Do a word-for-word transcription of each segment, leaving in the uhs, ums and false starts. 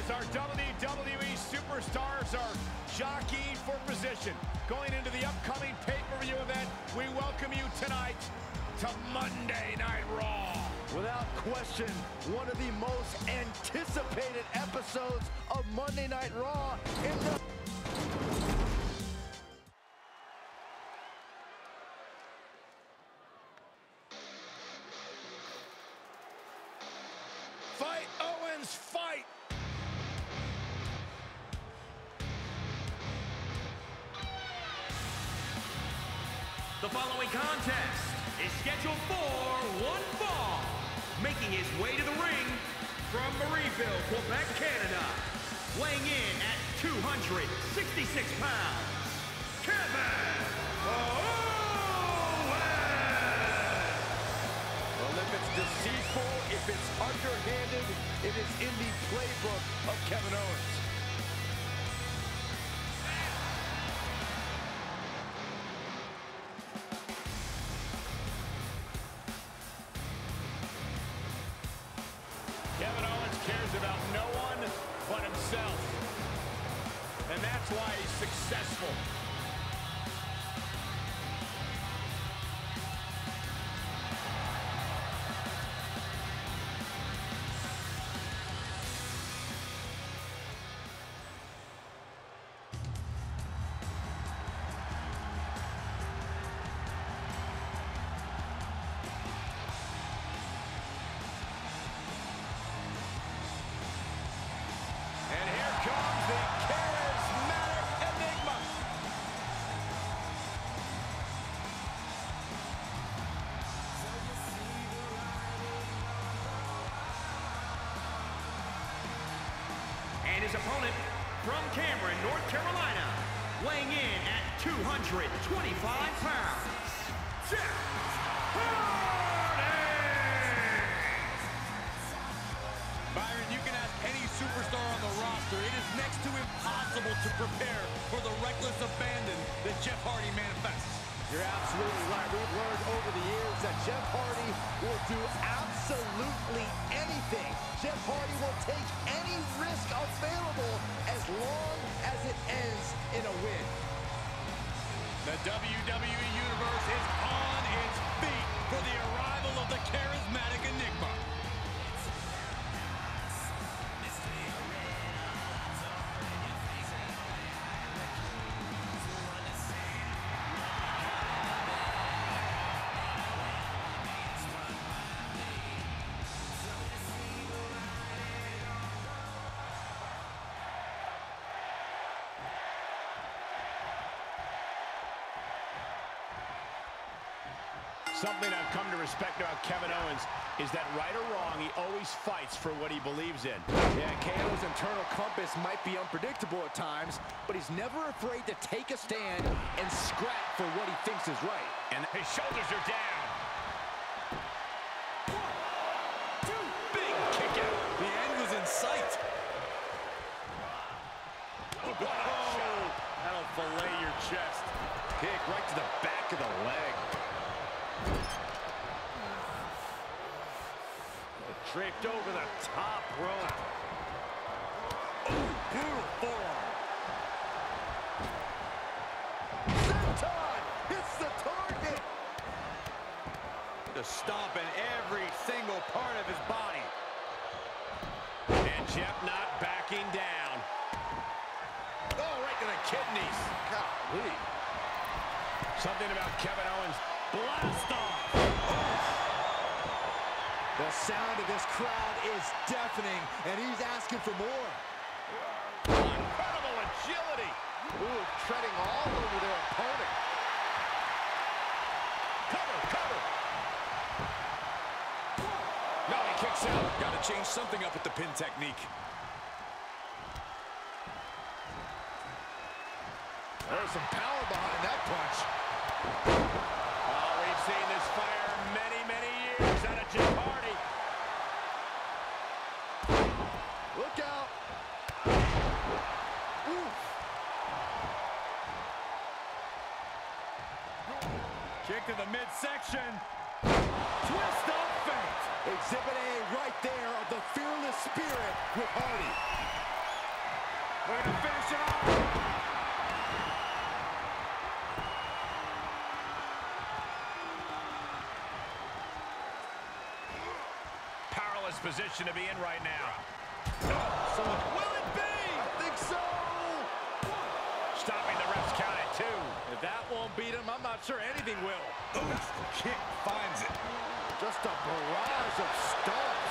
As our W W E superstars are jockeying for position, going into the upcoming pay-per-view event, we welcome you tonight to Monday Night Raw. Without question, one of the most anticipated episodes of Monday Night Raw in the... Fight, Owens, fight! The following contest is scheduled for one fall. Making his way to the ring from Marieville, Quebec, Canada. Weighing in at two hundred sixty-six pounds, Kevin Owens! Well, if it's deceitful, if it's underhanded, it is in the playbook of Kevin Owens. Kevin Owens cares about no one but himself. And that's why he's successful. And his opponent from Cameron, North Carolina, weighing in at two hundred twenty-five pounds, Jeff Hardy! Byron, you can ask any superstar on the roster. It is next to impossible to prepare for the reckless abandon that Jeff Hardy manifests. You're absolutely right. We've learned over the years that Jeff Hardy will do absolutely anything. Jeff Hardy will take any risk available as long as it ends in a win. The W W E Universe is on its feet for the arrival of the charismatic Enigma. Something I've come to respect about Kevin Owens is that right or wrong, he always fights for what he believes in. Yeah, K O's internal compass might be unpredictable at times, but he's never afraid to take a stand and scrap for what he thinks is right. And his shoulders are down. One, two, big kick out. The end was in sight. Oh, what a shot. That'll fillet your chest. Kick right to the back of the leg. Draped over the top rope. Oh, brutal forearm. Senton hits the target. Just stomping every single part of his body. And Jeff not backing down. Oh, right to the kidneys. Golly. Something about Kevin Owens. Blast off. The sound of this crowd is deafening, and he's asking for more. Incredible agility. Ooh, treading all over their opponent. Cover, cover. No, he kicks out. Got to change something up with the pin technique. There's some power behind that punch. Oh, we've seen this fire many, many years out of Jeff Hardy. Look out. Oof. Kick to the midsection. Twist of fate. Exhibit A right there of the fearless spirit with Hardy. We're going to finish it off. Powerless position to be in right now. So will it be? I think so. Stopping the ref's count at two. If that won't beat him, I'm not sure anything will. Oof, kick finds it. Just a barrage of stomps.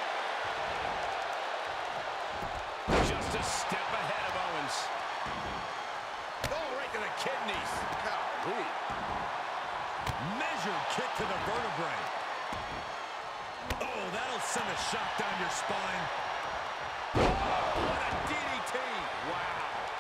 Just a step ahead of Owens. Oh, right to the kidneys. Golly. Measured kick to the vertebrae. Oh, that'll send a shock down your spine. Oh, what a D D T. Wow.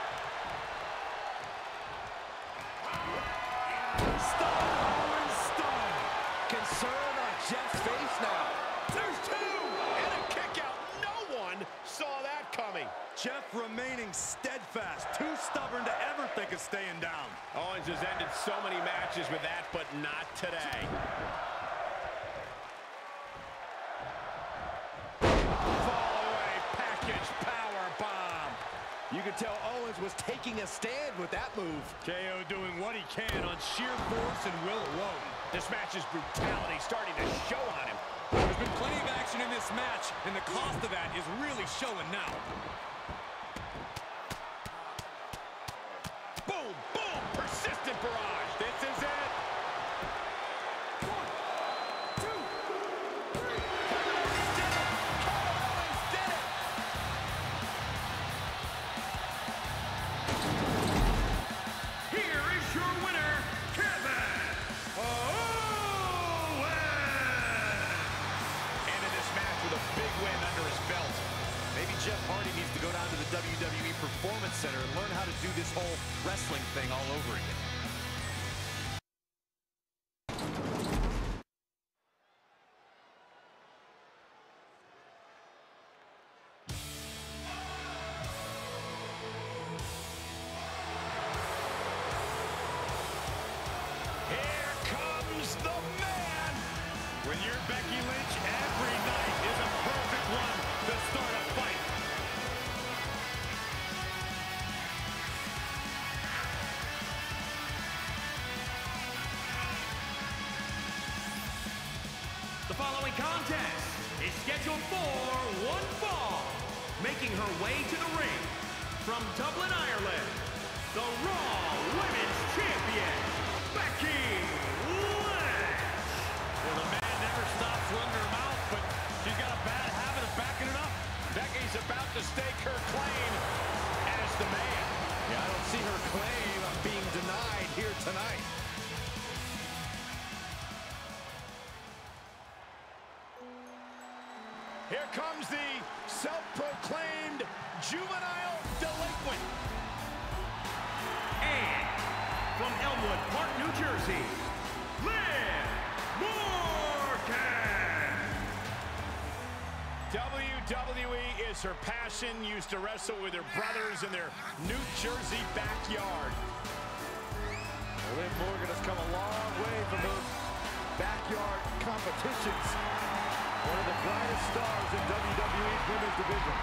Stun. Owens stun. Concern on Jeff's face now. There's two. And a kick out. No one saw that coming. Jeff remaining steadfast, too stubborn to ever think of staying down. Owens has ended so many matches with that, but not today. Fall away, package power bomb. You could tell Owens was taking a stand with that move. K O doing what he can on sheer force and will alone. This match's brutality starting to show on him. There's been plenty of action in this match, and the cost of that is really showing now. Boom, boom, persistent barrage. This is it. One, two, three. Kevin Owens did it. Kevin Owens did it. Here is your winner, Kevin Owens! Ended this match with a big win under his belt. Maybe Jeff Hardy needs to go down to the W W E Performance Center and learn how to do this whole wrestling thing all over again. Here comes the man. When you're Becky Lynch, every night is a perfect one to start a fight. The following contest is scheduled for one fall. Making her way to the ring from Dublin, Ireland, the Raw Women's Champion, Becky Lynch. Well, the man never stops running her mouth, but she's got a bad habit of backing it up. Becky's about to stake her claim as the man. Yeah, I don't see her claim of being denied here tonight. Here comes the self-proclaimed juvenile delinquent. And from Elmwood Park, New Jersey, Liv Morgan. W W E is her passion, used to wrestle with her brothers in their New Jersey backyard. Liv Morgan has come a long way from those backyard competitions. One of the brightest stars in W W E's women's division.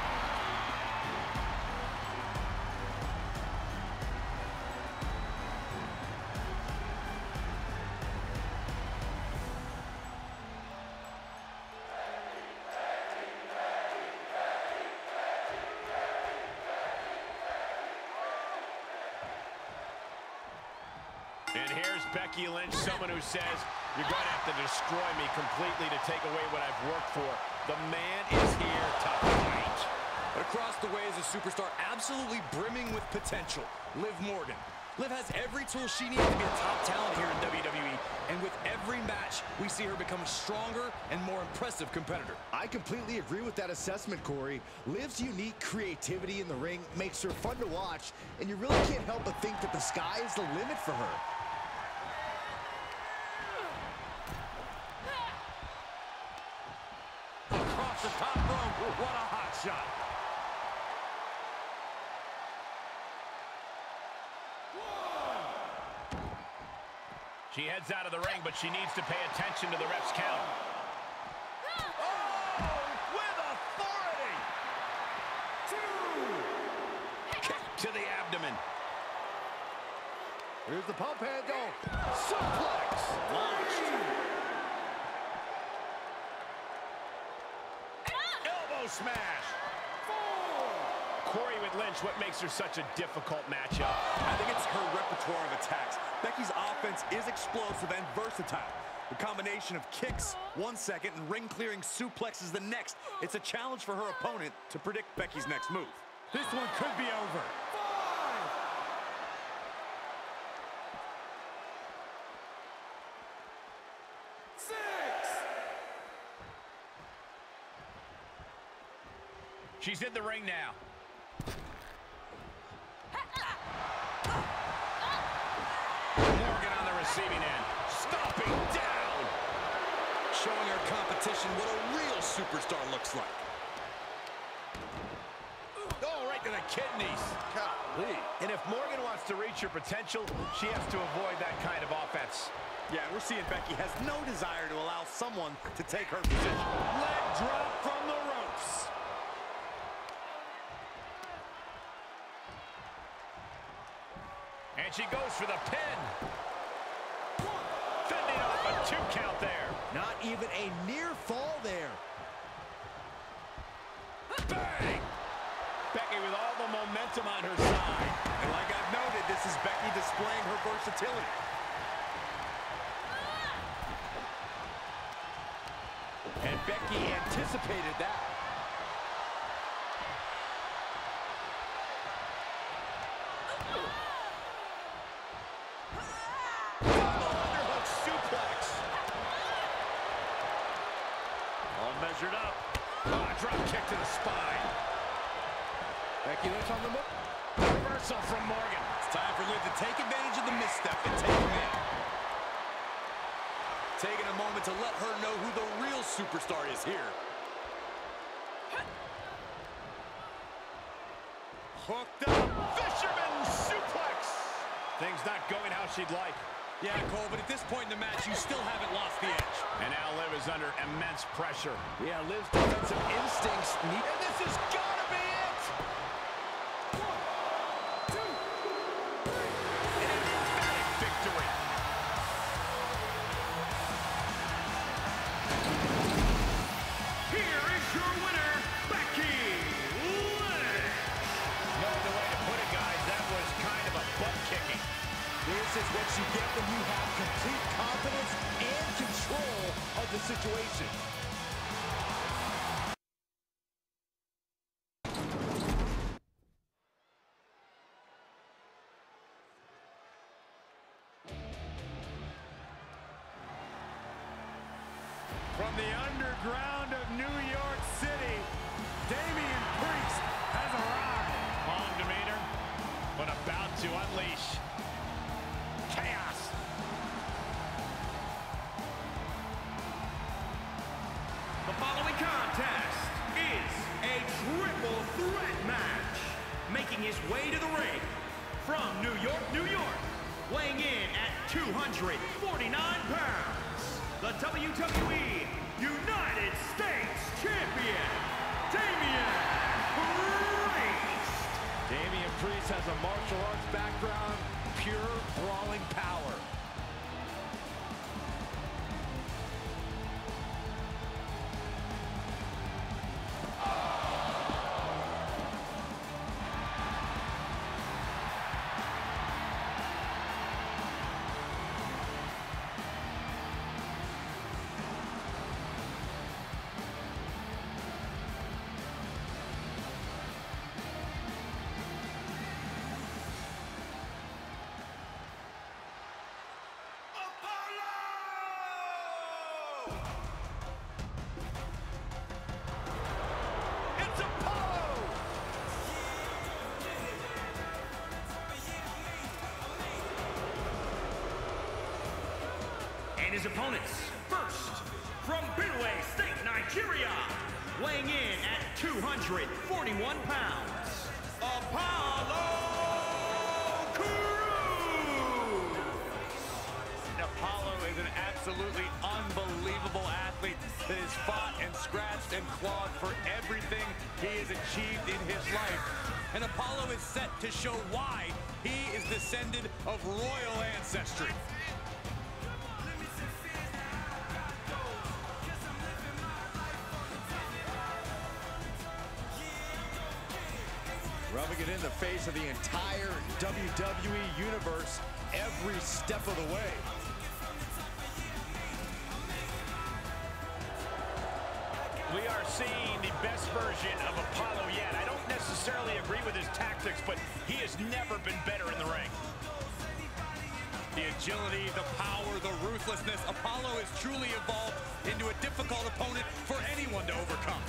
And here's Becky Lynch, someone who says, you're going to have to destroy me completely to take away what I've worked for. The man is here to fight. But across the way is a superstar absolutely brimming with potential, Liv Morgan. Liv has every tool she needs to be a top talent here in W W E, and with every match, we see her become a stronger and more impressive competitor. I completely agree with that assessment, Corey. Liv's unique creativity in the ring makes her fun to watch, and you really can't help but think that the sky is the limit for her. Across the top rope, what a hot shot. She heads out of the ring, but she needs to pay attention to the ref's count. Oh, with authority! Two! to the abdomen. Here's the pump handle. Suplex. Launched. Elbow smash. Corey with Lynch, what makes her such a difficult matchup? I think it's her repertoire of attacks. Becky's offense is explosive and versatile. The combination of kicks one second and ring-clearing suplexes the next. It's a challenge for her opponent to predict Becky's next move. This one could be over. Five. Six. She's in the ring now. Morgan on the receiving end. Stomping down. Showing her competition what a real superstar looks like. Oh, right to the kidneys. Golly. And if Morgan wants to reach her potential, she has to avoid that kind of offense. Yeah, we're seeing Becky has no desire to allow someone to take her position. Leg drop from the ropes. And she goes for the pin. Fending off a two count there. Not even a near fall there. Bang! Becky with all the momentum on her side. And like I've noted, this is Becky displaying her versatility. And Becky anticipated that. Underhook suplex. All measured up. Oh, drop kick to the spine. Becky Lynch on the move. Reversal from Morgan. It's time for Liv to take advantage of the misstep and take him in. Taking a moment to let her know who the real superstar is here. Hooked up. Fisherman suplex. Things not going how she'd like. Yeah, Cole, but at this point in the match, you still haven't lost the edge. And now Liv is under immense pressure. Yeah, Liv's defensive instincts need... And this has got to be it! One, two, three. An emphatic victory. Here is your winner, Becky Lynch. No other way to put it, guys. That was kind of a butt-kicking. This is what you get when you have complete confidence and control of the situation. From the underground of New York City, Damian Priest has arrived. Calm demeanor, but about to unleash chaos. The following contest is a triple threat match. Making his way to the ring from New York, New York, weighing in at two hundred forty-nine pounds, the W W E United States Champion, Damian Priest. Damian Priest has a martial arts background, pure brawling power. It's Apollo! And his opponents, first, from Benue State, Nigeria, weighing in at two hundred forty-one pounds, Apollo Crews. Apollo is an absolutely unbelievable athlete that has fought and scratched and clawed for everything he has achieved in his life. And Apollo is set to show why he is descended of royal ancestry. Rubbing it in the face of the entire W W E universe every step of the way. We are seeing the best version of Apollo yet. I don't necessarily agree with his tactics, but he has never been better in the ring. The agility, the power, the ruthlessness. Apollo has truly evolved into a difficult opponent for anyone to overcome.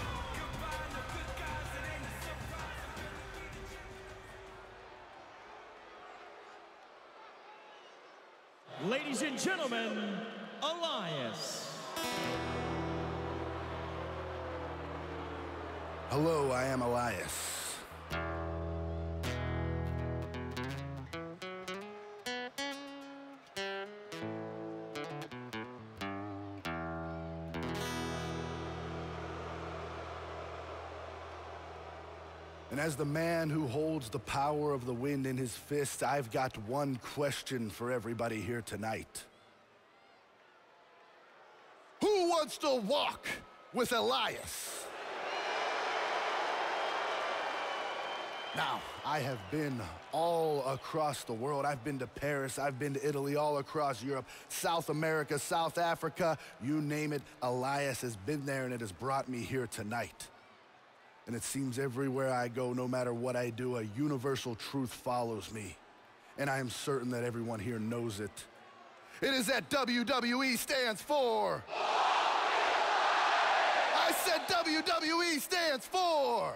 Ladies and gentlemen, Elias. Hello, I am Elias. And as the man who holds the power of the wind in his fist, I've got one question for everybody here tonight. Who wants to walk with Elias? Now, I have been all across the world. I've been to Paris, I've been to Italy, all across Europe, South America, South Africa, you name it. Elias has been there, and it has brought me here tonight. And it seems everywhere I go, no matter what I do, a universal truth follows me. And I am certain that everyone here knows it. It is that W W E stands for... I said W W E stands for...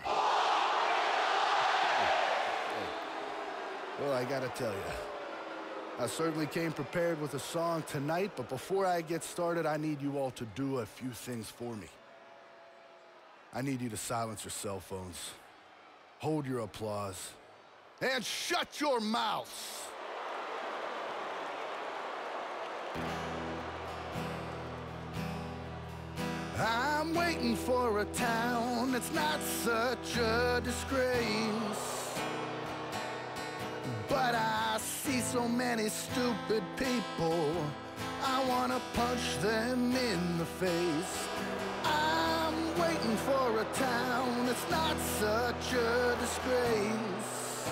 Well, I gotta tell you, I certainly came prepared with a song tonight, but before I get started, I need you all to do a few things for me. I need you to silence your cell phones, hold your applause, and shut your mouths. I'm waiting for a town that's not such a disgrace. But I see so many stupid people, I wanna punch them in the face. I'm waiting for a town that's not such a disgrace.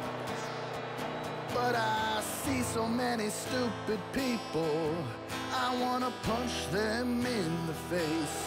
But I see so many stupid people, I wanna punch them in the face.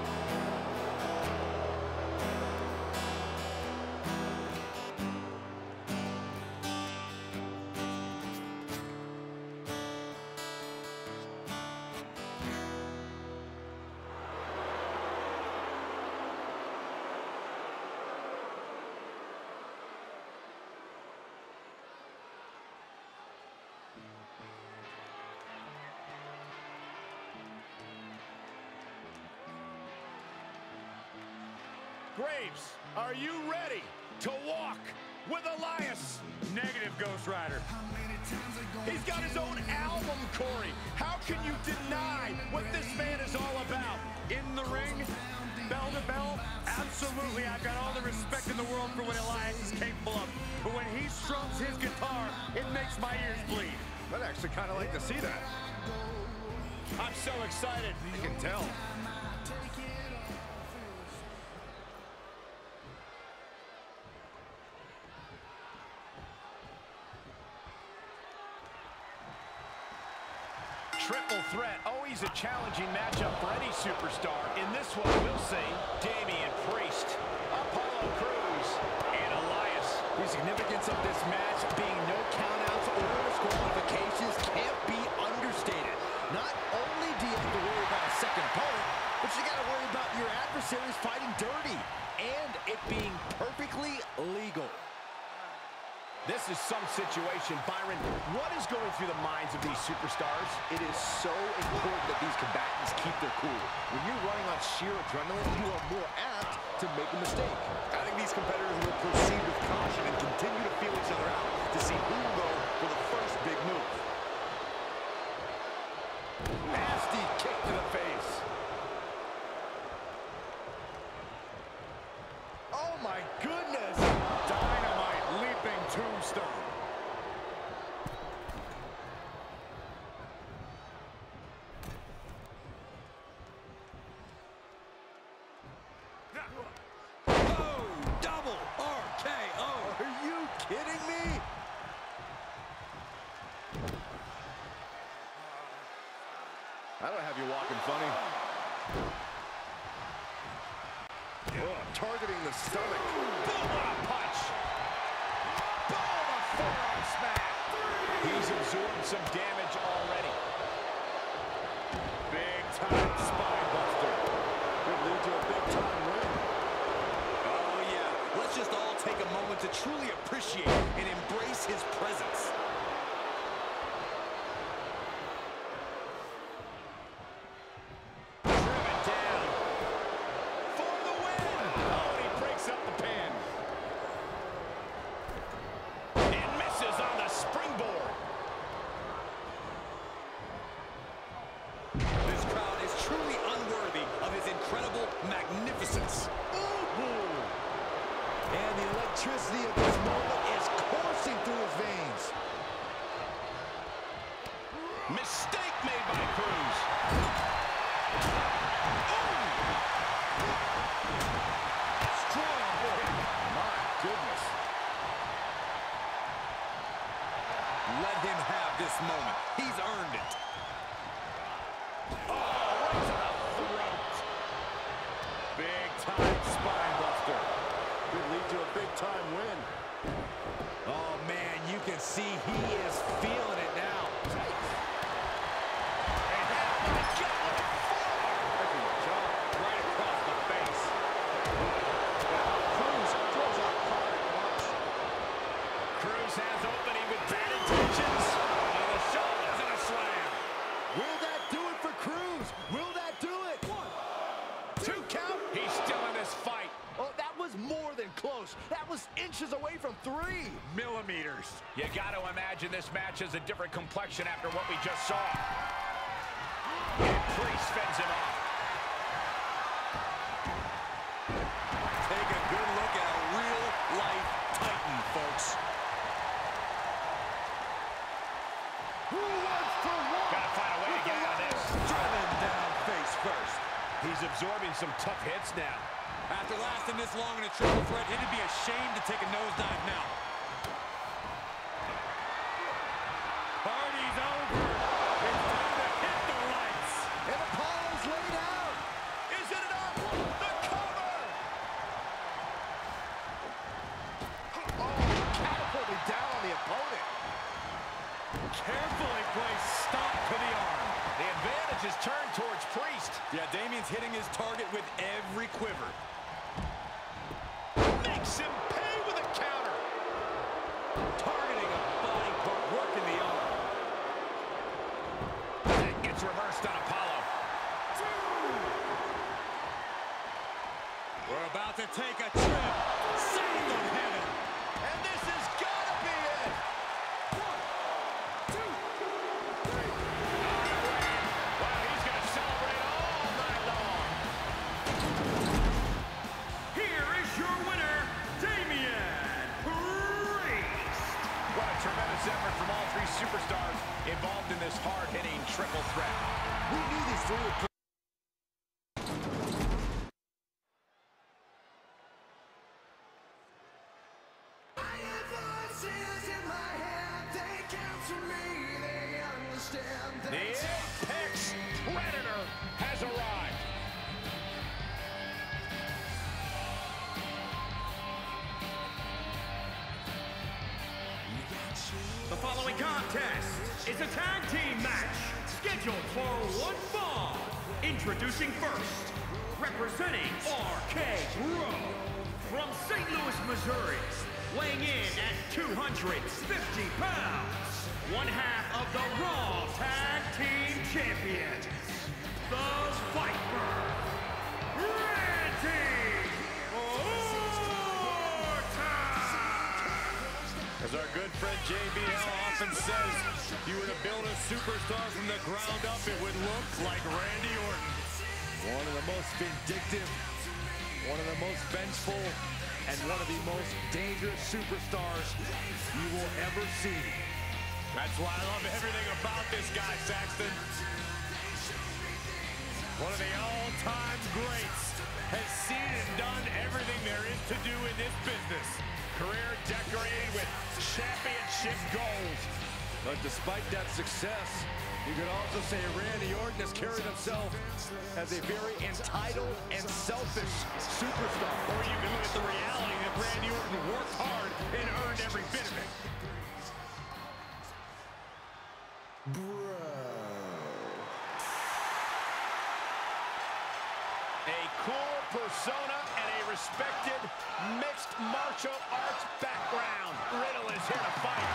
Graves, are you ready to walk with Elias? Negative, Ghost Rider. He's got his own album, Corey. How can you deny what this man is all about? In the ring, bell to bell, absolutely. I've got all the respect in the world for what Elias is capable of. But when he strums his guitar, it makes my ears bleed. I'd actually kind of like to see that. I'm so excited. You can tell. Triple threat, always a challenging matchup for any superstar. In this one, we'll see Damian Priest, Apollo Crews, and Elias. The significance of this match being no countouts or disqualifications can't be understated. Not only do you have to worry about a second opponent, but you got to worry about your adversaries fighting dirty and it being perfectly legal. This is some situation, Byron. What is going through the minds of these superstars? It is so important that these combatants keep their cool. When you're running on sheer adrenaline, you are more apt to make a mistake. I think these competitors will proceed with caution and continue to feel each other out to see who will go for the first big move. tombstone. Oh, double R K O. Are you kidding me? I don't have you walking funny. Oh, targeting the stomach. Boom, what a punch. Boom, a forearm smack. He's absorbed some damage already. Big time spine buster. Could lead to a big time win. Oh, yeah. Let's just all take a moment to truly appreciate and embrace his presence. Driven down. For the win. Oh, and he breaks up the pin. And misses on the springboard. This crowd is truly unworthy of his incredible magnificence. Ooh. And the electricity of this moment is coursing through his veins. Mistake made by Cruz. Strong hit. My goodness. Let him have this moment. He's earned it. Oh, right to the throat. Big time spine buster. Could lead to a big time win. Oh man, you can see he is feeling it now. And oh my God, what a forearm. Jump right across the face. Cruz throws out hard punch. Cruz has opening with bad intentions. And the shoulders and a slam. Will that do it for Cruz? Will that do it? One, two count. He's still in this fight. Oh, that was more than close. That was inches away from three. Millimeters. You got to imagine this match has a different complexion after what we just saw. And Priest fends him off. Take a good look at a real-life Titan, folks. Who wants to walk? Got to find a way to get out of this. Driven down face first. He's absorbing some tough hits now. After lasting this long in a triple threat, it'd be a shame to take a nosedive now. Party's over. It's time to hit the lights. And Apollo's laid out. Is it enough? The cover. Oh, catapulted down on the opponent. Carefully placed stomp to the arm. The advantage is turned towards Priest. Yeah, Damian's hitting his target with every quiver. Makes him pay with a counter. Targeting a body part, working the arm. That gets reversed on Apollo. We're about to take a trip. Sound of heaven. And this has got to be it. One, two, three. Wow, he's going to celebrate all night long. Here is your winner, Damian Priest. What a tremendous effort from all three superstars involved in this hard-hitting triple threat. We knew these three would play. The Apex Predator has arrived. The following contest is a tag team match scheduled for one fall. Introducing first, representing R K Bro from Saint Louis, Missouri, weighing in at two hundred fifty pounds, one half of the Raw Tag Team Champions, the Viper, Randy Orton. As our good friend J B L often says, if you were to build a superstar from the ground up, it would look like Randy Orton. One of the most vindictive One of the most vengeful and one of the most dangerous superstars you will ever see. That's why I love everything about this guy, Saxton. One of the all-time greats has seen and done everything there is to do in this business. Career decorated with championship goals. But despite that success, you could also say Randy Orton has carried himself as a very entitled and selfish superstar. Or you can look at the reality that Randy Orton worked hard and earned every bit of it. Bro. A cool persona and a respected mixed martial arts background. Riddle is here to fight.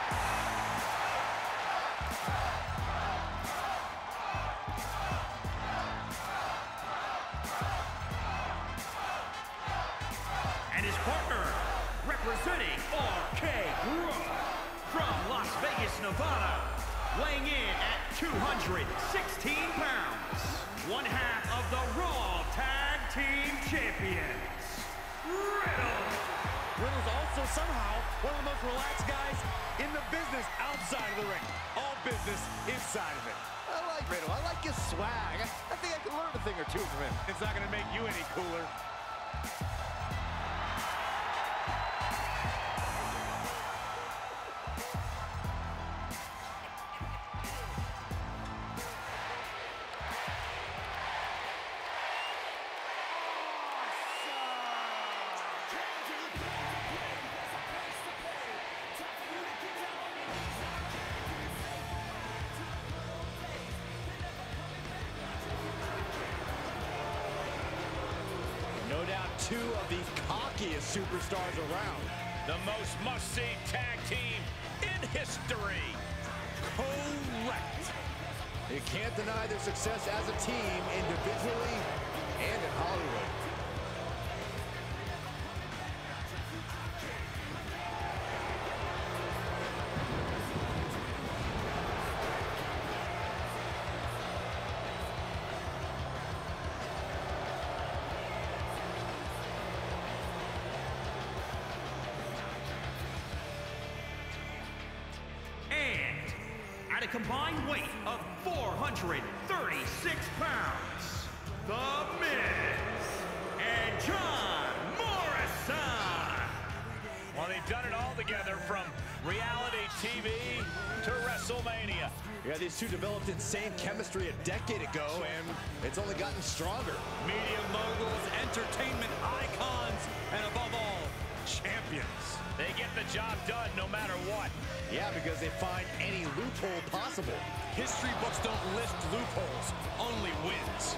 And his partner, representing R K Bro from Las Vegas, Nevada, weighing in at two hundred sixteen pounds, one half of the Raw Tag Team Champions, Riddle. Riddle's also somehow one of the most relaxed guys in the business outside of the ring. All business inside of it. I like Riddle. I like his swag. I, I think I can learn a thing or two from him. It's not going to make you any cooler. No doubt two of the cockiest superstars around. The most must-see tag team in history. Correct. You can't deny their success as a team individually and in Hollywood. At a combined weight of four hundred thirty-six pounds, The Miz and John Morrison. Well, they've done it all together from reality T V to WrestleMania. Yeah, these two developed insane chemistry a decade ago, and it's only gotten stronger. Media moguls, entertainment icons, and above all, champions. They get the job done no matter what. Yeah, because they find any loophole possible. History books don't list loopholes, only wins.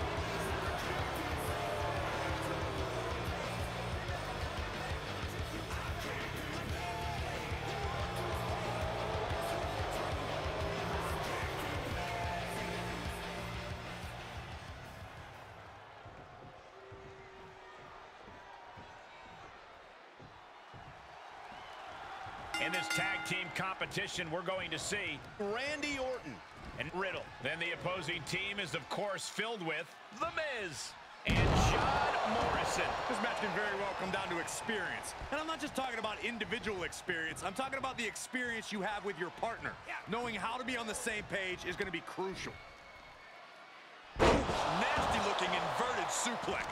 In this tag team competition, we're going to see Randy Orton and Riddle. Then the opposing team is, of course, filled with The Miz and John Morrison. This match can very well come down to experience. And I'm not just talking about individual experience. I'm talking about the experience you have with your partner. Knowing how to be on the same page is going to be crucial. Nasty-looking inverted suplex.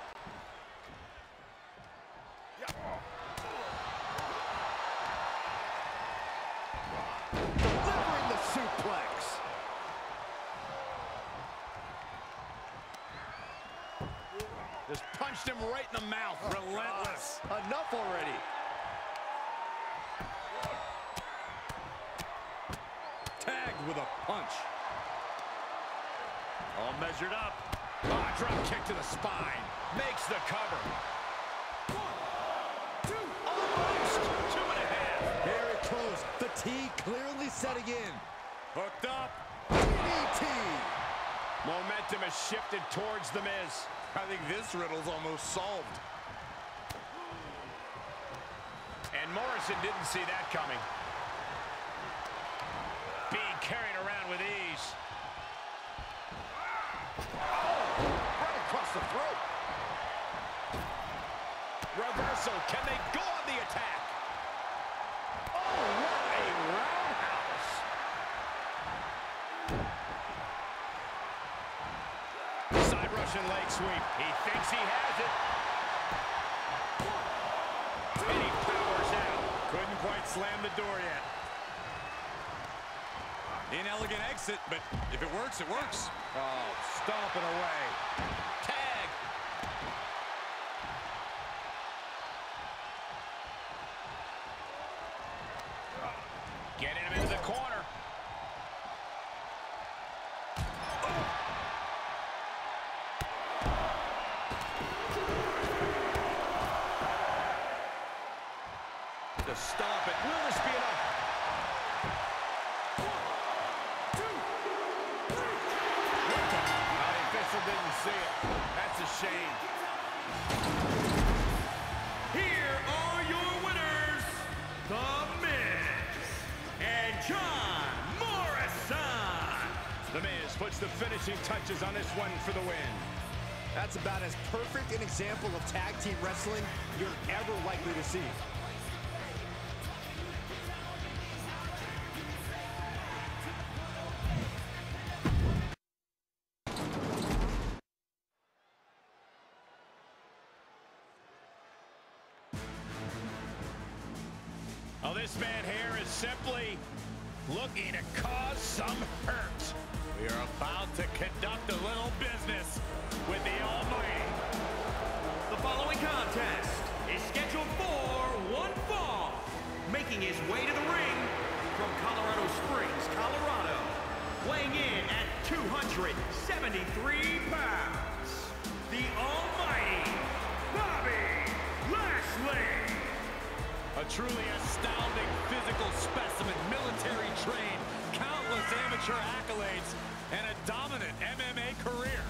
delivering the suplex. Just punched him right in the mouth. Relentless. Enough already. Tagged with a punch. All measured up. Ah, drop kick to the spine. Makes the cover. One, two, Almost two and a half. Very close. Fatigue clearly setting in. hooked up. D D T. Momentum has shifted towards The Miz. I think this riddle's almost solved. And Morrison didn't see that coming. Being carried around with ease. Right across the throat. Reversal. Can they go on the attack? Oh, what a roundhouse. Side Russian leg sweep. He thinks he has it. And he powers out. Couldn't quite slam the door yet. Inelegant exit, but if it works, it works. Oh, stomping away. Tag. Getting him into the corner. To stop it. Will this be enough? Didn't see it. That's a shame. Here are your winners, The Miz and John Morrison. The Miz puts the finishing touches on this one for the win. That's about as perfect an example of tag team wrestling you're ever likely to see. Oh, this man here is simply looking to cause some hurt. We are about to conduct a little business with the Almighty. The following contest is scheduled for one fall. Making his way to the ring from Colorado Springs, Colorado, weighing in at two hundred seventy-three pounds, the Almighty Bobby Lashley. A truly astounding physical specimen, military trained, countless amateur accolades, and a dominant M M A career.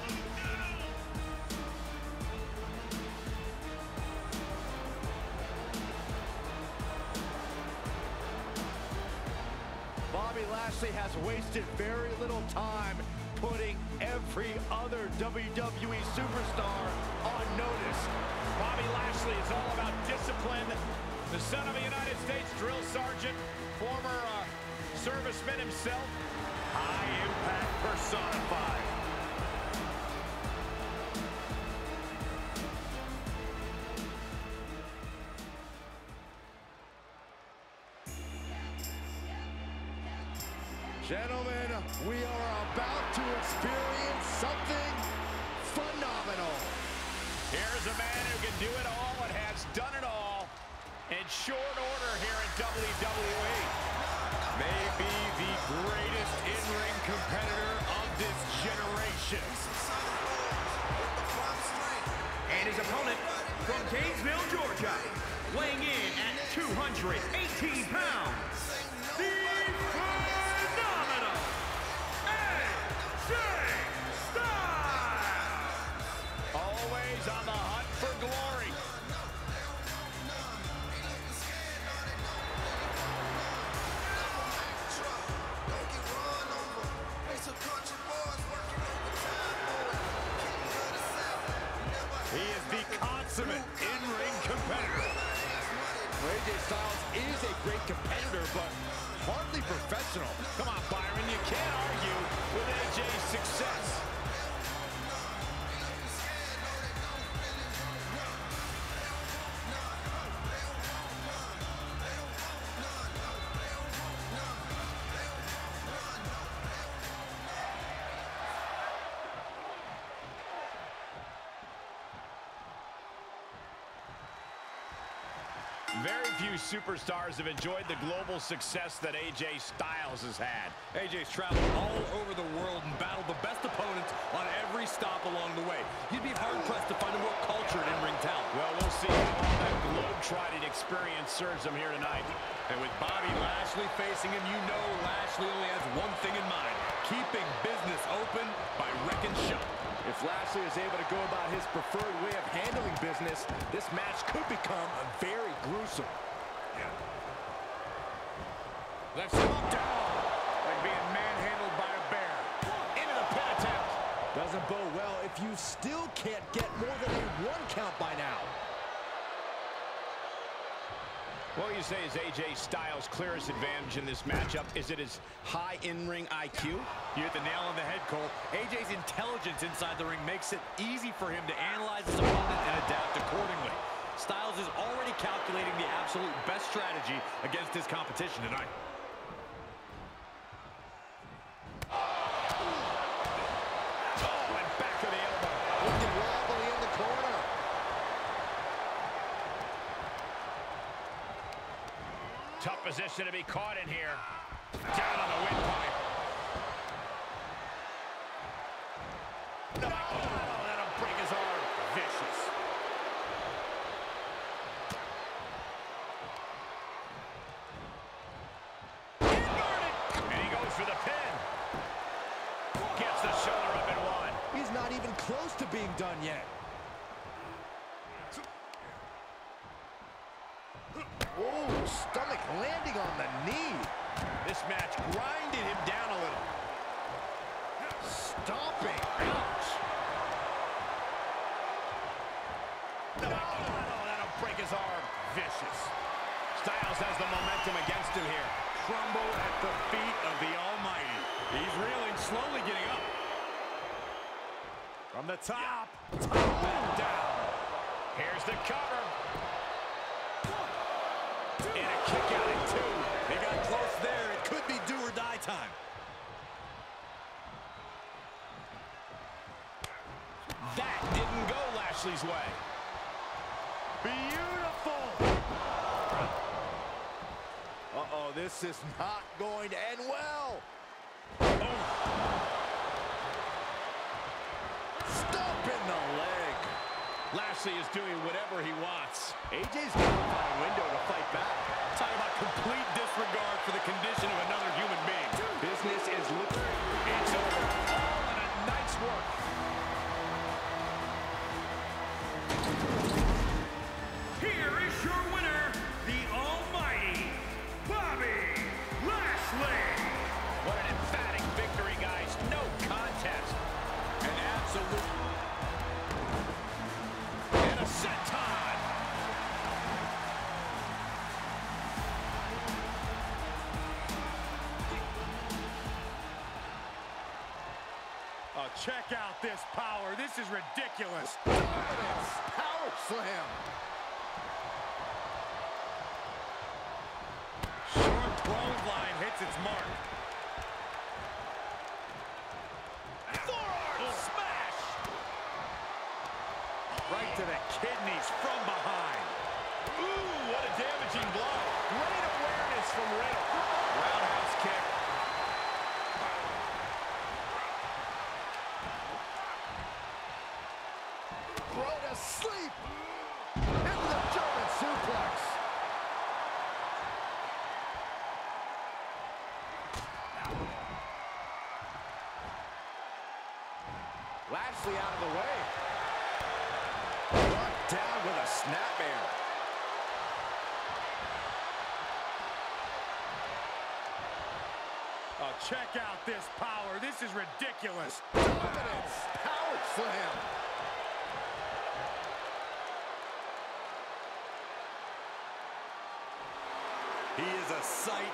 Bobby Lashley has wasted very little time putting every other W W E superstar on notice. Bobby Lashley is all about discipline. The son of a United States drill sergeant, former uh, serviceman himself, high impact personified. Gentlemen, we are about to experience something phenomenal. Here's a man who can do it all and has done it all in short order here in W W E. Maybe the greatest in-ring competitor of this generation. And his opponent from Gainesville, Georgia, weighing in at two hundred eighteen pounds, the phenomenal A J Styles. Always on the hunt for glory. He is the consummate in-ring competitor. A J Styles is a great competitor, but hardly professional. Come on, Byron, you can't argue with A J's success. Very few superstars have enjoyed the global success that A J Styles has had. A J's traveled all over the world and battled the best opponents on every stop along the way. You'd be hard-pressed to find a more cultured in-ring talent. Well, we'll see how all that globe-trotting experience serves him here tonight. And with Bobby Lashley facing him, you know Lashley only has one thing in mind: keeping business open by wrecking shop. If Lashley is able to go about his preferred way of handling business, this match could become very gruesome. Let's knock down like being manhandled by a bear. Into the pin attempt. Doesn't bode well if you still can't get more than a one count by now. What you say is A J Styles' clearest advantage in this matchup? Is it his high in-ring I Q? You hit the nail on the head, Cole. A J's intelligence inside the ring makes it easy for him to analyze his opponent and adapt accordingly. Styles is already calculating the absolute best strategy against his competition tonight. Oh, and back to the elbow. Looking wobbly in the corner. Tough position to be caught in here. Down on the windpipe. No, oh, that'll break his arm. Vicious. Inverted. And he goes for the pin. Gets the shoulder up and one. He's not even close to being done yet. Oh, stomach landing on the knee. This match grinded him down a little. Stomping. Ouch. No, no, that'll break his arm. Vicious. Styles has the momentum against him here. Crumble at the feet of the Almighty. He's reeling, slowly getting up. From the top. Top and down. Here's the cover. And a kick out at two. They got close there. It could be do or die time. That didn't go Lashley's way. Beautiful. Uh-oh, this is not going to end well. Oh. Stomp in the leg. Lashley is doing whatever he wants. A J's got to find a window to fight back. Talk about complete disregard for the condition of another human being. Business is looking. It's over. All in a night's work. Here is your winner, the almighty Bobby Lashley. What an emphatic victory, guys. No contest. An absolute... And a senton. Oh, check out this power. This is ridiculous. Dominance. Power slam. Short clothesline hits its mark. Forearm smash. Right to the kidneys from behind. Ooh, what a damaging blow. Great awareness from Riddle. Roundhouse kick. Throw to sleep. Into the German suplex. Lashley out of the way. Brought down with a snapmare. Oh, check out this power. This is ridiculous. Dominance. Power slam. He is a sight.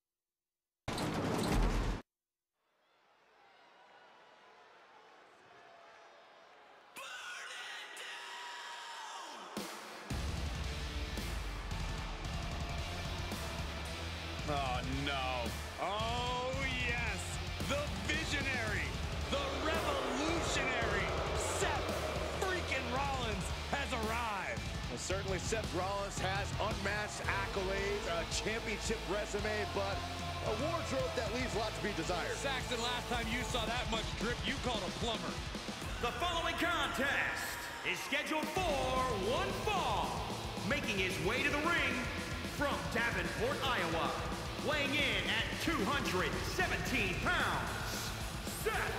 Oh, no. Oh, yes. The visionary, the revolutionary, Seth freaking Rollins has arrived. Well, certainly Seth Rollins has unmatched accolades, a championship resume, but a wardrobe that leaves a lot to be desired. Saxton, last time you saw that much drip, you called a plumber. The following contest is scheduled for one fall. Making his way to the ring from Davenport, Iowa, weighing in at two hundred seventeen pounds, Seth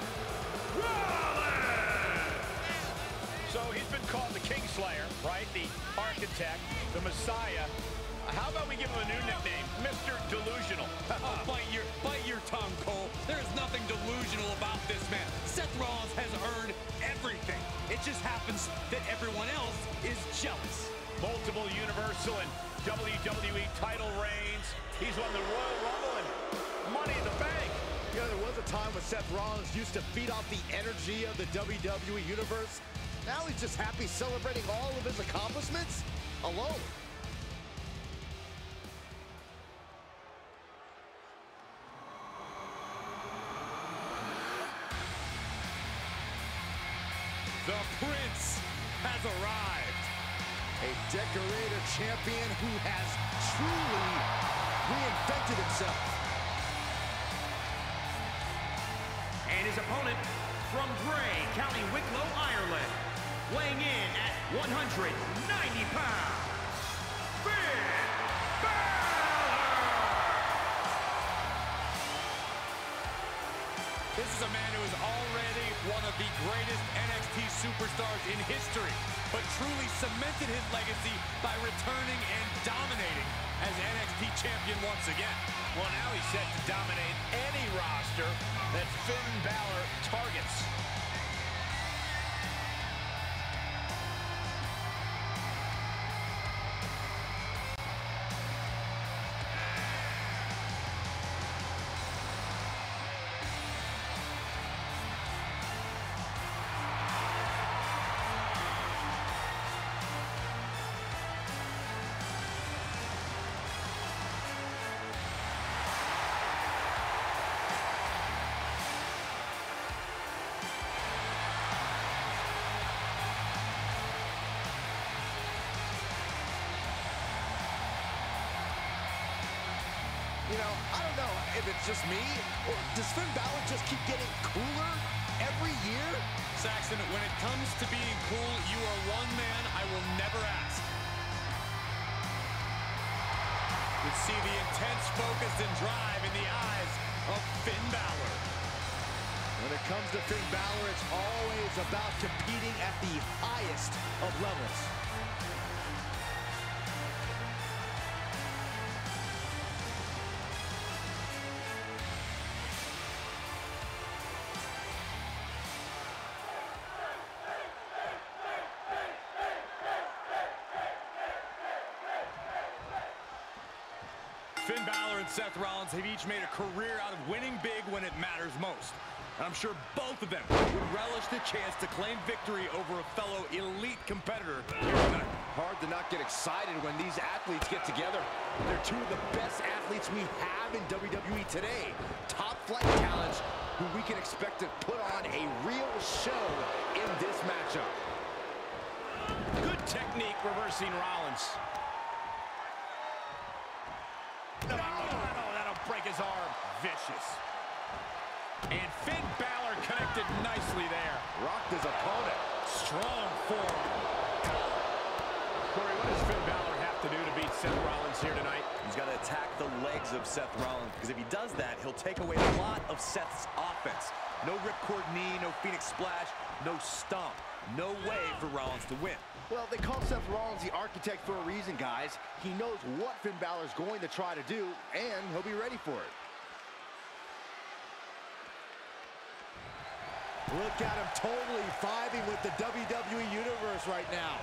Rollins! So he's been called the Kingslayer, right? The Architect, the Messiah. How about we give him a new nickname, Mister Delusional? Oh, bite your, bite your tongue, Cole. There is nothing delusional about this man. Seth Rollins has earned everything. It just happens that everyone else is jealous. Multiple Universal and W W E title reigns. He's won the Royal Rumble and Money in the Bank. You know, there was a time when Seth Rollins used to feed off the energy of the W W E Universe. Now he's just happy celebrating all of his accomplishments alone. The Prince has arrived. A decorated champion who has truly reinvented himself. And his opponent from Bray, County Wicklow, Ireland, weighing in at one hundred ninety pounds, Finn Balor! This is a man who is already one of the greatest N X T superstars in history, but truly cemented his legacy by returning and dominating as N X T champion once again. Well, now he's set to dominate any roster that Finn Balor targets. You know, I don't know if it's just me, or does Finn Balor just keep getting cooler every year? Saxton, when it comes to being cool, you are one man I will never ask. You see the intense focus and drive in the eyes of Finn Balor. When it comes to Finn Balor, it's always about competing at the highest of levels. Finn Balor and Seth Rollins have each made a career out of winning big when it matters most. And I'm sure both of them would relish the chance to claim victory over a fellow elite competitor here tonight. Hard to not get excited when these athletes get together. They're two of the best athletes we have in W W E today. Top flight talents who we can expect to put on a real show in this matchup. Good technique reversing Rollins. No, no, that'll break his arm. Vicious. And Finn Balor connected nicely there. Rocked his opponent. Strong forearm. Corey, what does Finn Balor have to do to beat Seth Rollins here tonight? He's got to attack the legs of Seth Rollins, because if he does that, he'll take away a lot of Seth's offense. No ripcord knee, no Phoenix splash, no stomp. No way for Rollins to win. Well, they call Seth Rollins the architect for a reason, guys. He knows what Finn Balor's going to try to do, and he'll be ready for it. Look at him totally vibing with the W W E Universe right now.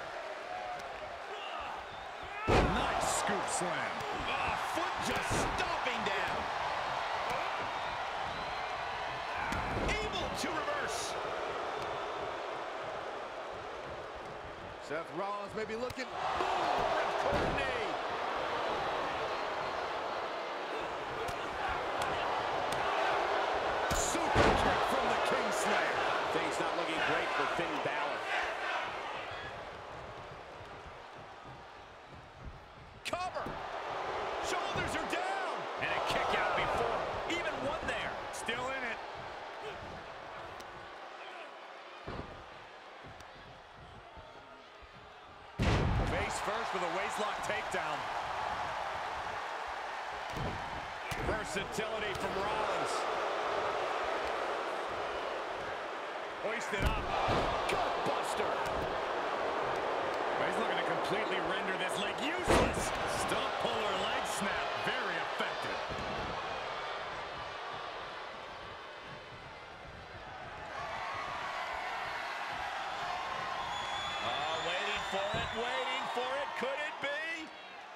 Nice scoop slam. Oh, foot just stomping down. Able to reverse. Seth Rollins may be looking. Boom! Ripcord knee. Super kick from the King Slayer. Things not looking great for Finn Balor. Cover. Shoulders are down. And a kick out before. Even one there. Still in it. Face first with a waistlock takedown. Versatility from Rollins. Hoisted up. Gutbuster. He's looking to completely render this leg useless. Stump puller leg snap. Very effective. Oh, waiting for it, waiting for it. Could it be?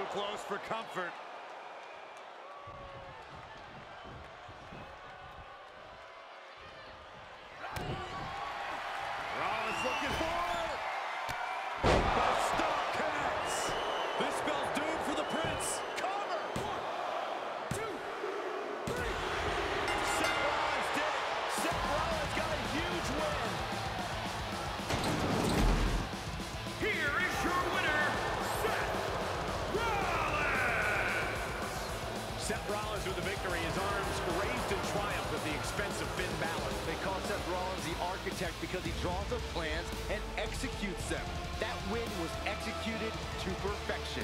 close for comfort. Rollins looking for it. The stomp connects. This spell's doomed for the Prince. Cover. One, two, three. Seth Rollins did it. Seth Rollins got a huge win. Here is your winner, Seth Rollins! Seth Rollins with the victory, his arms raised in triumph at the expense of Finn Balor. They call Seth Rollins the architect because he draws up plans and executes them. That win was executed to perfection.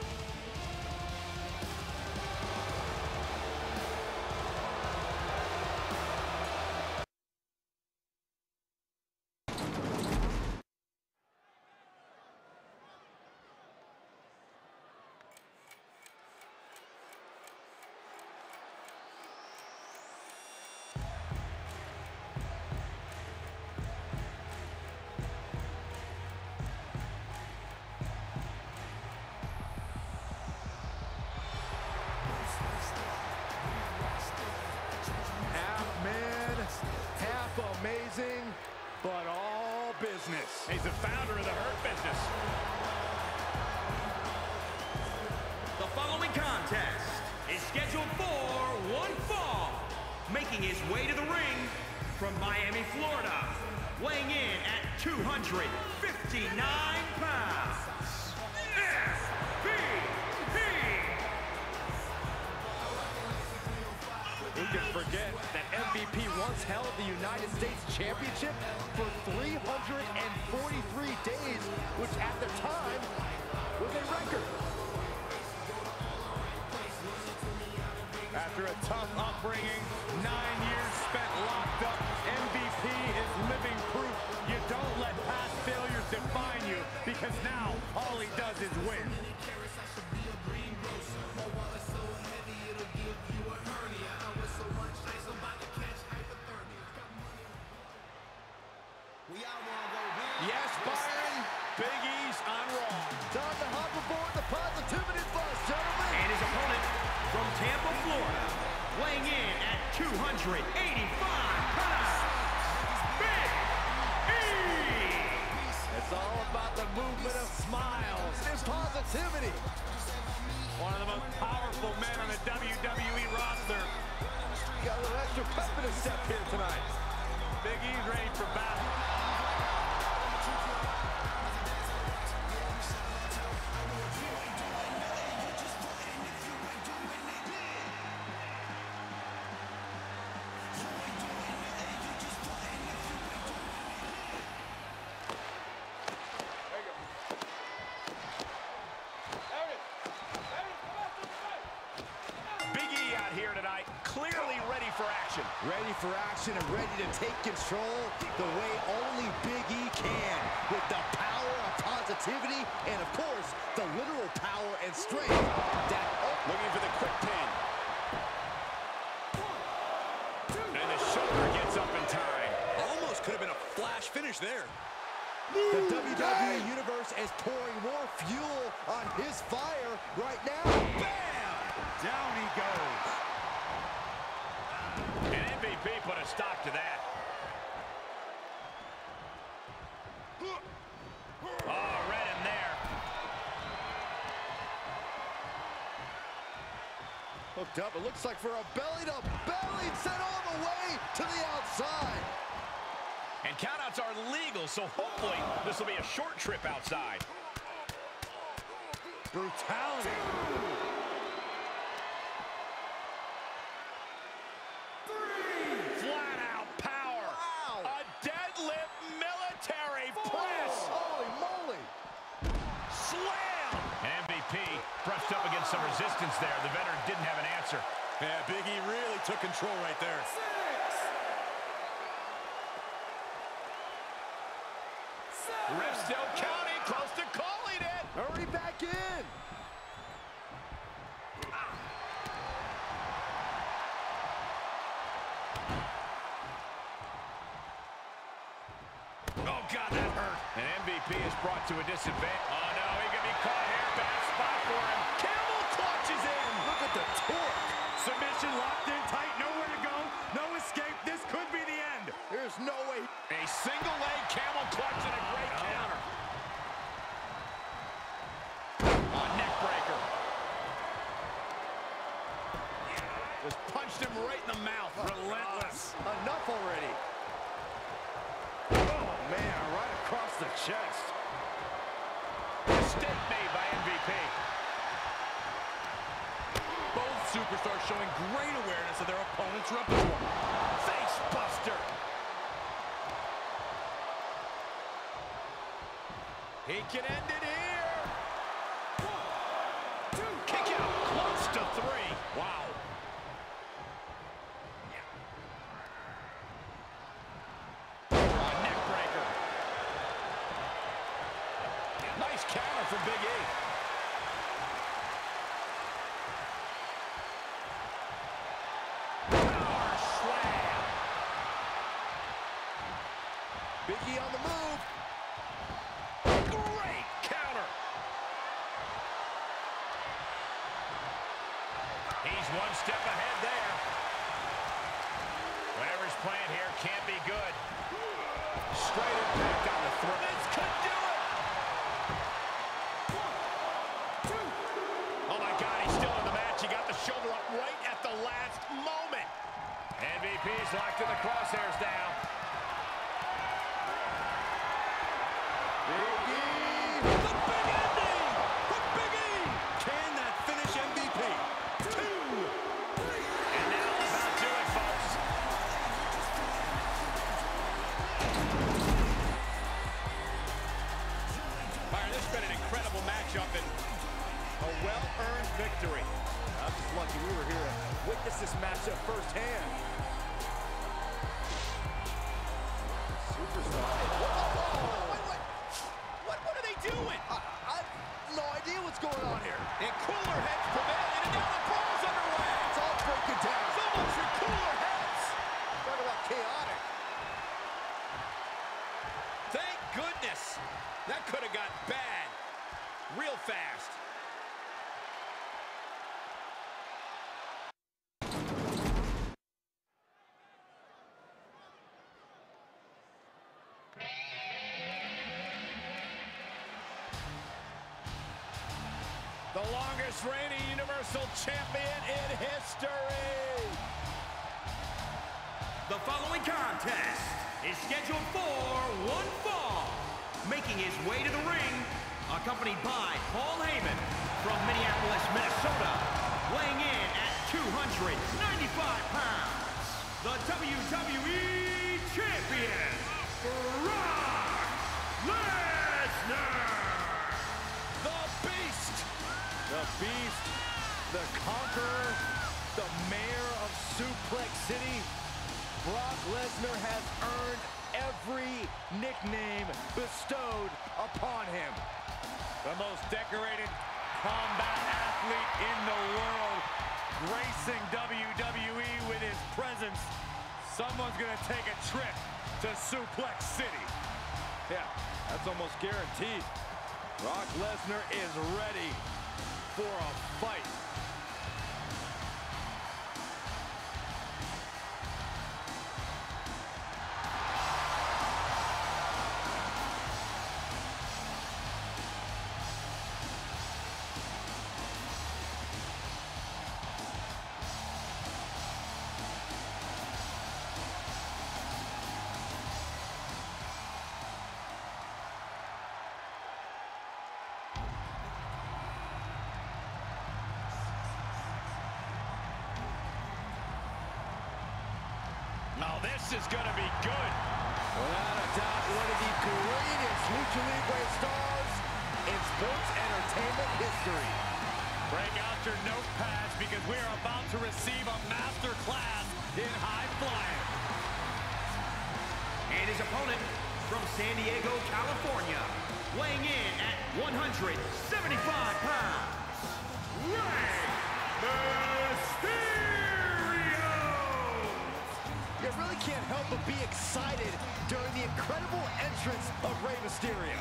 Amazing, but all business. He's the founder of the Hurt Business. The following contest is scheduled for one fall. Making his way to the ring from Miami, Florida, weighing in at two hundred fifty-nine pounds, M V P! Who can forget that M V P once held the United States Championship for three hundred forty-three days, which at the time was a record. After a tough upbringing, nine years spent locked up, M V P is living proof you don't let past failures define you, because now all he does is win. Yes, Byron, Big E's on Raw. Time to hop aboard the positivity bus, gentlemen. And his opponent from Tampa, Florida, weighing in at two hundred eighty-five pounds, Big E! It's all about the movement of smiles and positivity. One of the most powerful men on the W W E roster. Got a little extra pep in his step here tonight. Big E's ready for battle. Here tonight, clearly ready for action. Ready for action and ready to take control the way only Big E can, with the power of positivity and, of course, the literal power and strength that... Looking for the quick pin. And the shoulder gets up in time. Almost could have been a flash finish there. The W W E Universe is pouring more fuel on his fire right now. Bam! Down he goes. And M V P put a stop to that. Oh, read him there. Hooked up, it looks like for a belly-to-belly, sent all the way to the outside. And countouts are legal, so hopefully this will be a short trip outside. Brutality. Flat-out power. Wow. A deadlift military press. Holy moly. Slam. And M V P brushed up against some resistance there. The veteran didn't have an answer. Yeah, Big E really took control right there. Ref still counting, close to calling it. Already back in. Oh, God, that hurt. And M V P is brought to a disadvantage. Oh, no, he could be caught here. Bad spot for him. position, locked in tight, nowhere to go, no escape. This could be the end. There's no way. A single leg camel clutch and a great oh. counter. A neck breaker. Just punched him right in the mouth. Oh, relentless. God. Enough already. Oh, man, right across the chest. Mistake made by M V P. Both superstars showing great awareness of their opponent's repertoire. Face buster. He can end it here. One, two, kick out, close to three. Wow. A neck breaker. Nice counter from Big E. Power slam. Big E on the move. Great counter. He's one step ahead there. Whatever's playing here can't be good. Straight impact on the throat. This could do it. One, two. Oh my God, he's still in the match. He got the shoulder up right at the last moment. M V P's locked in the crosshairs now. Big E. The big ending from Big E. Can that finish M V P? Two. And now about do it, folks. Byron, this has been an incredible matchup and a well-earned victory. I'm just lucky we were here to witness this matchup firsthand. Superstar. Whoa, wait, wait. What, what are they doing? I, I have no idea what's going on here. And cooler heads prevailing, and now the brawl's underway. It's all broken down. So much for cooler heads. Talk about chaotic. Thank goodness. That could have got bad real fast. The longest reigning Universal Champion in history. The following contest is scheduled for one fall. Making his way to the ring, accompanied by Paul Heyman from Minneapolis, Minnesota, weighing in at two hundred ninety-five pounds, the W W E Champion, Brock Lesnar. The Beast. The Beast. The Conqueror. The Mayor of Suplex City. Brock Lesnar has earned every nickname bestowed upon him. The most decorated combat athlete in the world, gracing W W E with his presence. Someone's gonna take a trip to Suplex City. Yeah, that's almost guaranteed. Brock Lesnar is ready for a fight. Now this is going to be good. Without a doubt, one of the greatest Lucha Libre stars in sports entertainment history. Break out your notepads because we are about to receive a master class in high flying. And his opponent from San Diego, California, weighing in at one hundred seventy-five pounds, Rey Mysterio! You really can't help but be excited during the incredible entrance of Rey Mysterio.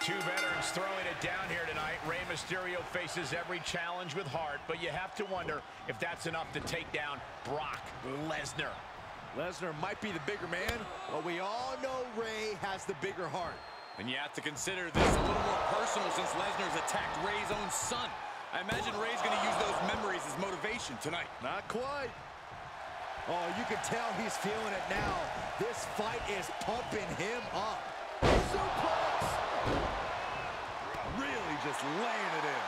Two veterans throwing it down here tonight. Rey Mysterio faces every challenge with heart, but you have to wonder if that's enough to take down Brock Lesnar. Lesnar might be the bigger man, but we all know Rey has the bigger heart. And you have to consider this a little more personal since Lesnar's attacked Rey's own son. I imagine Rey's going to use those memories as motivation tonight. Not quite. Oh, you can tell he's feeling it now. This fight is pumping him up. Suplex! Really just laying it in.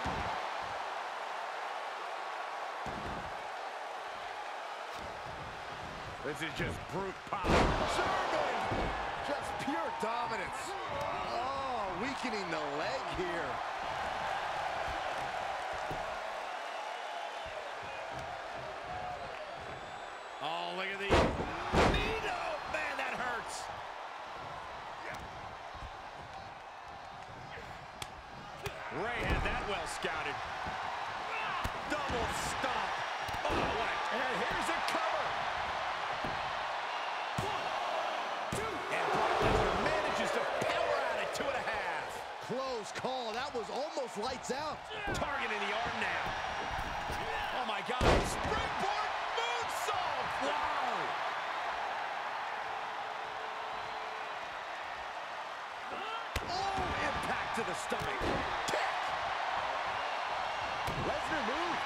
This is just brute power. German! Just pure dominance. Oh, weakening the leg here. Oh, look at the... Nino! Man, that hurts. Rey had that well scouted. Double stomp. Oh, what? And here's a cover. One, two. And Brock Lesnar manages to power out at two and a half. Close call. That was almost lights out. Targeting the arm now. Oh, my God. Springboard moonsault. Wow. Oh, impact to the stomach. Kick. Lesnar moved.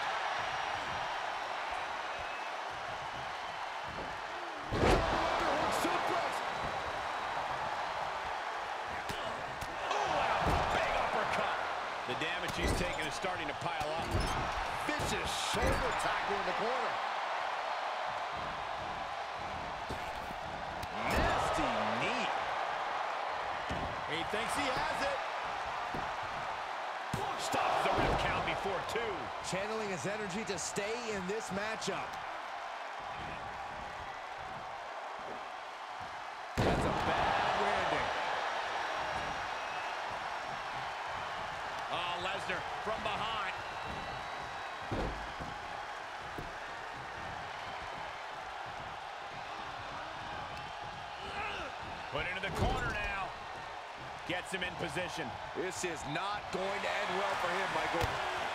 Underhook suplex. Oh, and a big uppercut. The damage he's taken is starting to pile up. Vicious shoulder tackle in the corner. Nasty knee. He thinks he has it. Stops the ref count before two. Channeling his energy to stay in this matchup. That's a bad landing. Oh, Lesnar from behind. Put into the corner now. Gets him in position. This is not going to end well for him, Michael.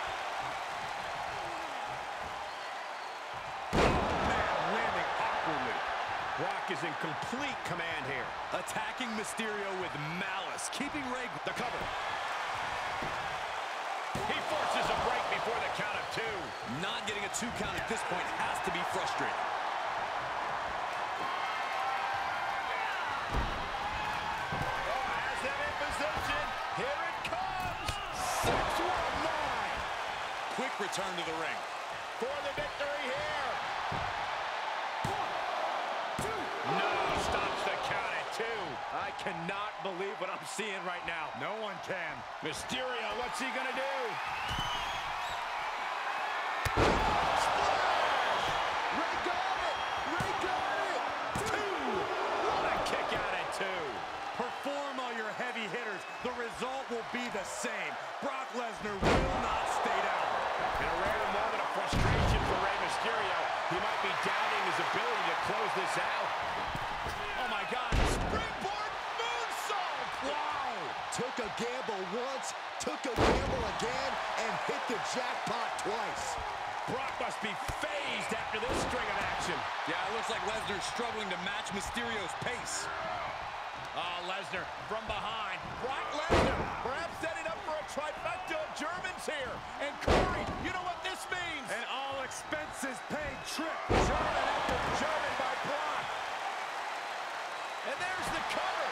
Landing awkwardly. Brock is in complete command here. Attacking Mysterio with malice, keeping Rey The cover. He forces a break before the count of two. not getting a two count at this point has to be frustrating. Oh, has them in position. Here it comes. six one nine. Quick return to the ring. For the victory here. No, stops the count at two. I cannot believe what I'm seeing right now. No one can. Mysterio, what's he gonna do? Ray got it! Ray got it! Two. What a kick out at two. Perform all your heavy hitters. The result will be the same. Brock Lesnar will not stay down. In a rare moment of frustration for Rey Mysterio, he might be doubting his ability to close this out. Oh my God, springboard moonsault! Wow! Took a gamble once, took a gamble again, and hit the jackpot twice. Brock must be phased after this string of action. Yeah, it looks like Lesnar's struggling to match Mysterio's pace. Oh, Lesnar from behind. Brock Lesnar perhaps setting up for a trifecta of Germans here. And Corey, you know what this means? An all expenses paid trip. German after German by Brock. And there's the cover.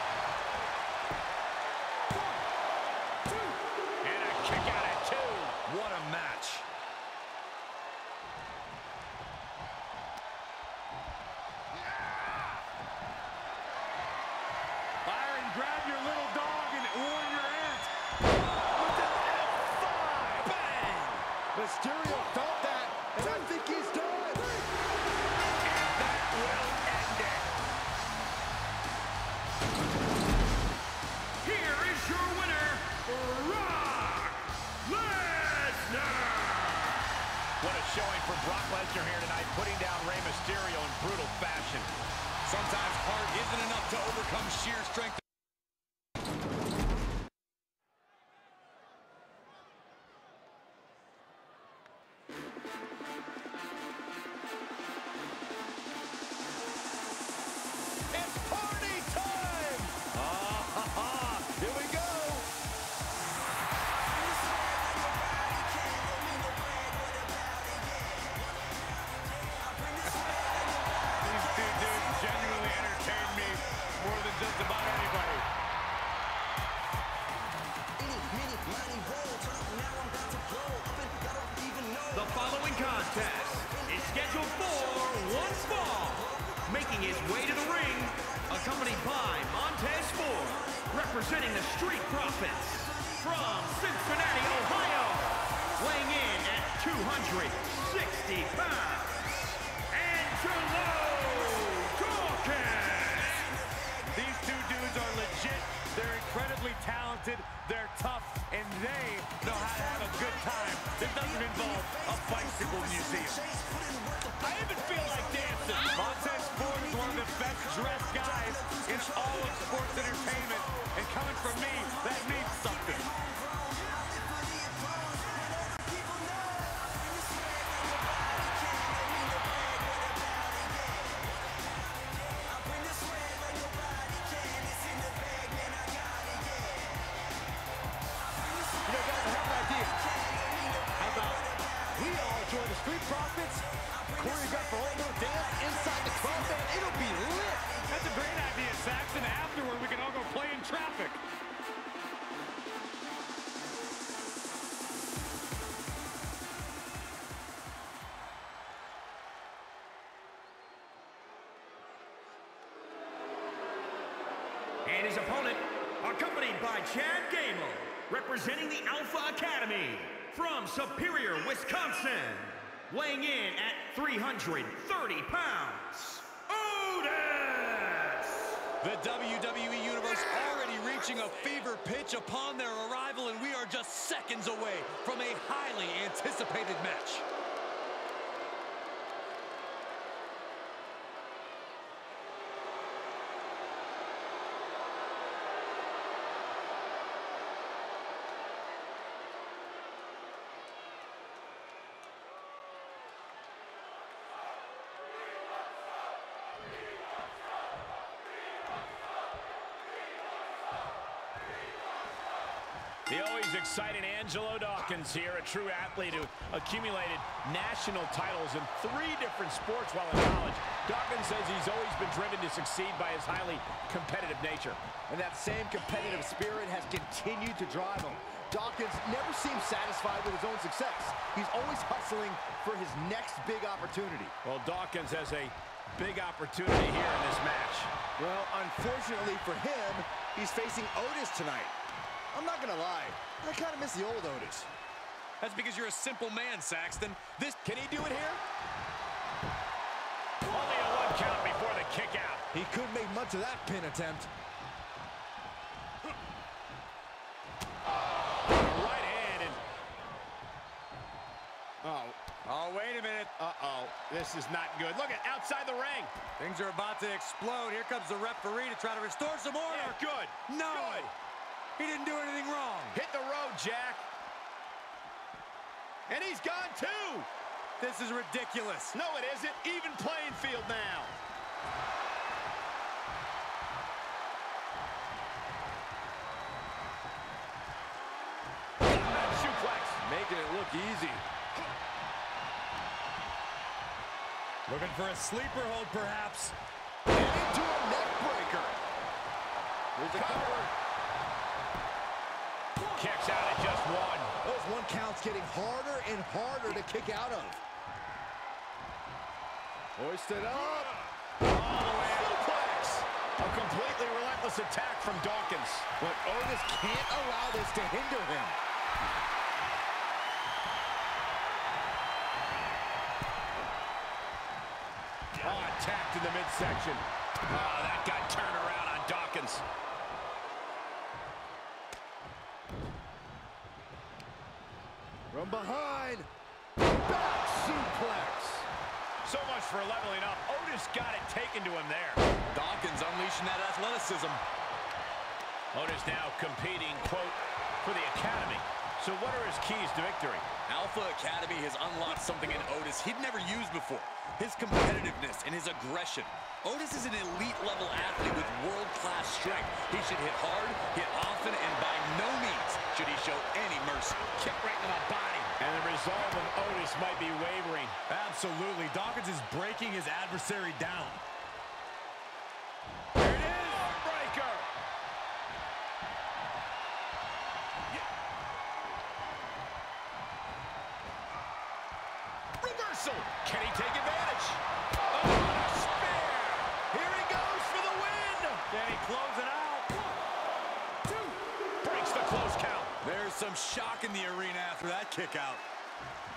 One, two. And a kick out at two. What a match. Byron, grab your little dog and warn your aunt. With an F five. Bang! Mysterio felt that, and I think he's done. And that will end it. Here is your winner, Brock Lesnar. What a showing for Brock Lesnar here tonight, putting down Rey Mysterio in brutal fashion. Sometimes heart isn't enough to overcome sheer strength. representing the Street Profits from Cincinnati, Ohio, weighing in at two hundred sixty pounds, Angelo Dawkins. These two dudes are legit. They're incredibly talented. They're tough, and they know how to have a good time. This doesn't involve a bicycle museum. I even feel like dancing. Montez Ford is one of the best dressed guys in all of sports entertainment, and coming from me, that means something. Street Profits, choreograph a whole new dance inside the club, and it'll be lit. That's a great idea, Saxton. Afterward, we can all go play in traffic. And his opponent, accompanied by Chad Gable, representing the Alpha Academy from Superior, Wisconsin, weighing in at three hundred thirty pounds, Otis! The W W E Universe already reaching a fever pitch upon their arrival, and we are just seconds away from a highly anticipated match. The always exciting Angelo Dawkins here, a true athlete who accumulated national titles in three different sports while in college. Dawkins says he's always been driven to succeed by his highly competitive nature. And that same competitive spirit has continued to drive him. Dawkins never seems satisfied with his own success. He's always hustling for his next big opportunity. Well, Dawkins has a big opportunity here in this match. Well, unfortunately for him, he's facing Otis tonight. I'm not gonna lie, I kind of miss the old Otis. That's because you're a simple man, Saxton. This Can he do it here? Only a one count before the kick out. He could make much of that pin attempt. Right hand and... Oh. Oh, wait a minute. Uh-oh. This is not good. Look at outside the ring. Things are about to explode. Here comes the referee to try to restore some order. Yeah, good. No. Good. He didn't do anything wrong. Hit the road, Jack. And he's gone too. This is ridiculous. No, it isn't. Even playing field now. Suplex. Making it look easy. Looking for a sleeper hold, perhaps. Into a neck breaker. Here's a cover. Kicks out at just one. Those one counts getting harder and harder to kick out of. Hoisted up. All the way suplex. A completely relentless attack from Dawkins. But Otis can't allow this to hinder him. Oh, attacked in the midsection. Oh, that got turned around on Dawkins. From behind, back suplex. So much for leveling up. Otis got it taken to him there. Dawkins unleashing that athleticism. Otis now competing, quote, for the Academy. So what are his keys to victory? Alpha Academy has unlocked something in Otis he'd never used before. His competitiveness and his aggression. Otis is an elite-level athlete with world-class strength. He should hit hard, hit often, and by no means should he show any mercy. Kick right to the body. And the resolve of Otis might be wavering. Absolutely. Dawkins is breaking his adversary down. Here it is. Breaker. Reversal. Can he take advantage? Oh, a spear. Here he goes for the win. Can he close it out? One, two. close count. There's some shock in the arena after that kick out.